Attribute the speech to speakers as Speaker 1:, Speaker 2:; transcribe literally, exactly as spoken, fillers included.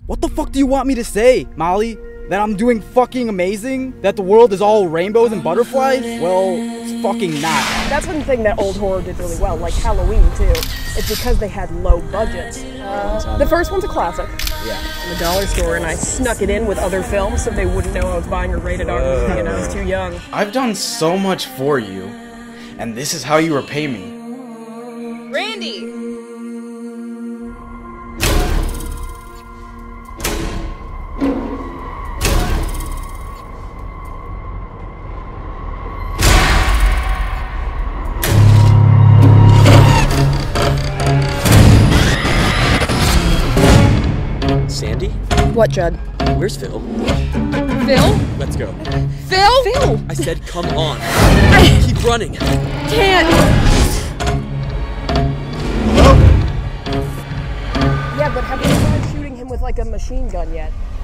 Speaker 1: What the fuck do you want me to say, Molly? That I'm doing fucking amazing? That the world is all rainbows and butterflies? Well, it's fucking not.
Speaker 2: That's one thing that old horror did really well, like Halloween too. It's because they had low budgets. Uh, the first one's a classic.
Speaker 1: Yeah.
Speaker 2: In the dollar store, and I snuck it in with other films so they wouldn't know I was buying a rated R movie and I was too young.
Speaker 3: I've done so much for you, and this is how you repay me.
Speaker 4: Randy!
Speaker 5: Sandy?
Speaker 2: What, Judd?
Speaker 5: Where's Phil?
Speaker 4: Phil?
Speaker 5: Let's go.
Speaker 4: Phil? Phil!
Speaker 5: I said come on.
Speaker 4: I
Speaker 5: Keep running.
Speaker 4: can't!
Speaker 2: Yeah, but have you tried shooting him with like a machine gun yet?